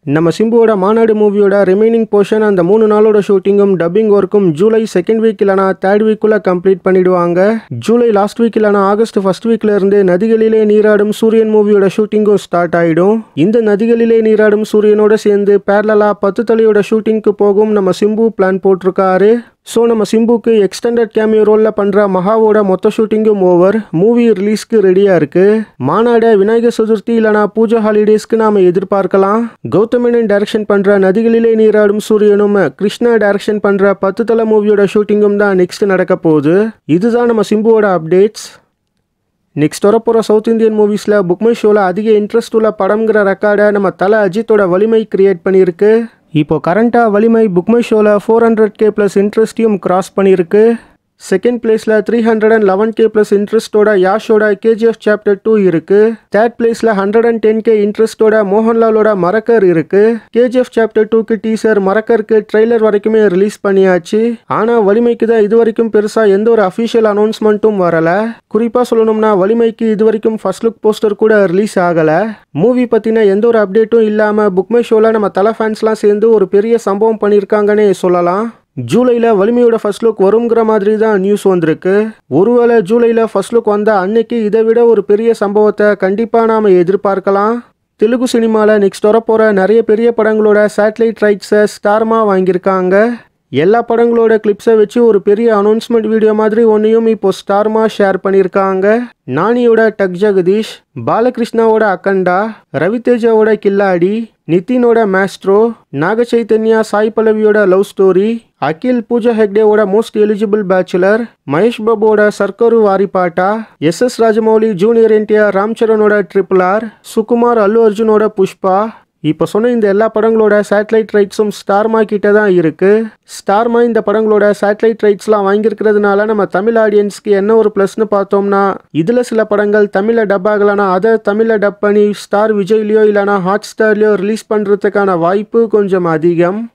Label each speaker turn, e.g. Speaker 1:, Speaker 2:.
Speaker 1: நம்ம சிம்புவோட மாநாடு மூவியோட ரிமைனிங் போர்ஷன் அந்த 3 நாளோட ஷூட்டிங்கும் டப்பிங் ஒர்க்கும் ஜூலை 2nd வீக் இல்லனா 3rd வீக்குள்ள கம்ப்ளீட் பண்ணிடுவாங்க. ஜூலை லாஸ்ட் வீக் இல்லனா ஆகஸ்ட் 1st வீக்ல இருந்து நதிகளிலே நீராடும் சூரியன் மூவியோட ஷூட்டிங்கும் ஸ்டார்ட் ஆயிடும். இந்த நதிகளிலே நீராடும் சூரியனோட சேர்ந்து பேரலலா 10 தலையோட ஷூட்டிங்க்கு போகும் நம்ம சிம்பு பிளான் போட்டிருக்காரு. ஸோ நம்ம சிம்புக்கு எக்ஸ்டெண்டட் கேமியோ ரோலில் பண்ணுற மகாவோட மொத்த ஷூட்டிங்கும் ஓவர். மூவி ரிலீஸ்க்கு ரெடியாக இருக்குது. மாநாட விநாயகர் சதுர்த்தி இல்லைனா பூஜா ஹாலிடேஸ்க்கு நாம் எதிர்பார்க்கலாம். கௌதமேனன் டைரக்ஷன் பண்ணுற நதிகளிலே நீராடும் சூரியனும் கிருஷ்ணா டைரக்ஷன் பண்ணுற 10 தலை மூவியோட ஷூட்டிங்கும் தான் நெக்ஸ்ட் நடக்க போகுது. இதுதான் நம்ம சிம்புவோட அப்டேட்ஸ். நெக்ஸ்ட் வரப்போகிற சவுத் இந்தியன் மூவிஸில் புக்மை ஷோவில் அதிக இன்ட்ரெஸ்ட் உள்ள படம்ங்கிற ரெக்கார்டை நம்ம தலை அஜித்தோட வலிமை கிரியேட் பண்ணியிருக்கு. இப்போ கரண்ட்டாக வலிமை புக்மை ஷோவில் 400K + இன்ட்ரெஸ்ட்டையும் கிராஸ் பண்ணியிருக்கு. செகண்ட் பிளேஸில் 311K + இன்ட்ரெஸ்ட்டோட யாஷோட KGF சாப்டர் 2 இருக்கு. தேர்ட் பிளேஸில் 110K இன்ட்ரெஸ்ட்டோட மோகன்லாலோட மரக்கர் இருக்கு. KGF சாப்டர் 2க்கு டீசர், மரக்கருக்கு ட்ரெய்லர் வரைக்குமே ரிலீஸ் பண்ணியாச்சு. ஆனால் வலிமைக்கு தான் இது வரைக்கும் பெருசாக எந்த ஒரு அஃபிஷியல் அனௌன்ஸ்மெண்ட்டும் வரல. குறிப்பாக சொல்லணும்னா வலிமைக்கு இது வரைக்கும் ஃபர்ஸ்ட் லுக் போஸ்டர் கூட ரிலீஸ் ஆகலை. மூவி பற்றின எந்த ஒரு அப்டேட்டும் இல்லாமல் புக்மை ஷோவில் நம்ம தலை ஃபேன்ஸ்லாம் சேர்ந்து ஒரு பெரிய சம்பவம் பண்ணியிருக்காங்கன்னே சொல்லலாம். ஜூலையில் வலிமையோட ஃபர்ஸ்ட் லுக் வருங்கிற மாதிரி தான் நியூஸ் வந்திருக்கு. ஒருவேளை ஜூலையில் ஃபர்ஸ்ட் லுக் வந்தால் அன்னைக்கு இதை விட ஒரு பெரிய சம்பவத்தை கண்டிப்பாக நாம் எதிர்பார்க்கலாம். தெலுங்கு சினிமாவில் நெக்ஸ்ட் வரப்போகிற நிறைய பெரிய படங்களோட சேட்டலைட் ரைட்ஸை ஸ்டார்மா வாங்கியிருக்காங்க. எல்லா படங்களோட கிளிப்ஸை வச்சு ஒரு பெரிய அனௌன்ஸ்மெண்ட் வீடியோ மாதிரி ஒன்றையும் இப்போ ஸ்டார்மா ஷேர் பண்ணியிருக்காங்க. நானியோட டக் ஜெகதீஷ், பாலகிருஷ்ணாவோட அக்கண்டா, ரவிதேஜாவோட கில்லாடி, நிதினோட மேஸ்ட்ரோ, நாக சைத்தன்யா சாய் பல்லவியோட லவ் ஸ்டோரி, அகில் பூஜா ஹெக்டேவோட மோஸ்ட் எலிஜிபிள் பேச்சுலர், மகேஷ் பாபுவோட Sarkaru Vaaripaata, SS Rajamouli junior NTR Ram சரணோட RRR, சுகுமார் அல்லு அர்ஜுனோட புஷ்பா. இப்போ சொன்ன இந்த எல்லா படங்களோட சேட்டலைட் ரைட்ஸும் ஸ்டார்மா கிட்ட தான் இருக்கு. ஸ்டார்மா இந்த படங்களோட சேட்டலைட் ரைட்ஸ்லாம் வாங்கியிருக்கிறதுனால நம்ம தமிழ் ஆடியன்ஸ்க்கு என்ன ஒரு ப்ளஸ்னு பார்த்தோம்னா, இதில் சில படங்கள் தமிழில் டப் ஆகலைன்னா அதை தமிழில் டப் பண்ணி ஸ்டார் விஜய்லையோ இல்லைனா ஹாட் ஸ்டார்லையோ ரிலீஸ் பண்ணுறதுக்கான வாய்ப்பு கொஞ்சம் அதிகம்.